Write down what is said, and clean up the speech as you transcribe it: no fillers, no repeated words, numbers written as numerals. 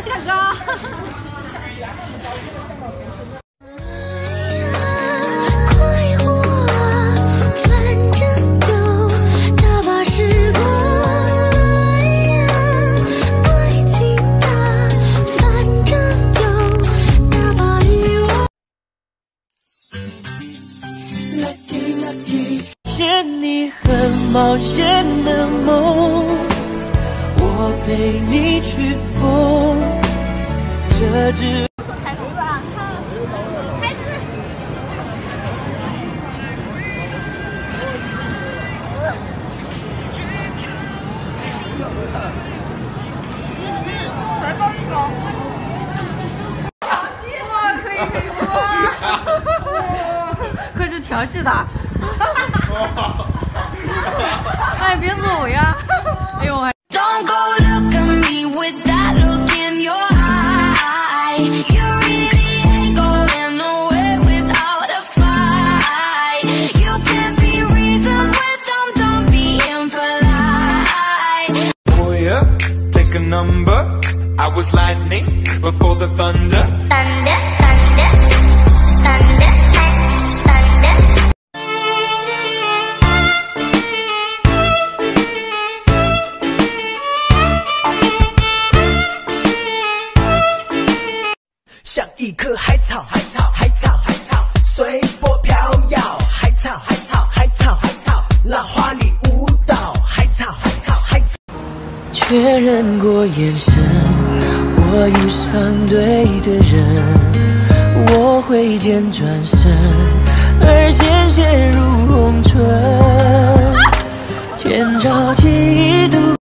下高。快活啊，反正有大把时光。来呀，爱情啊，反正有大把欲望。 牵你很冒险的梦，我陪你去疯，这只。 开始啊！开始。再报一个。哇，可以哇！可是调戏的。哎，别走呀！哎呦，我。Don't go look at me with that look in your eye. You really ain't going nowhere without a fight. You can't be reasoned with, don't be impolite. Oh yeah, take a number. I was lightning before the thunder. Thunder, thunder, thunder, thunder. 像一棵海草，海草，海草，海草，随波飘摇。海草，海草，海草，海草，浪花里舞蹈。海草，海草，海草。确认过眼神，我遇上对的人，我挥剑转身，而鲜血如红唇，千朝几度。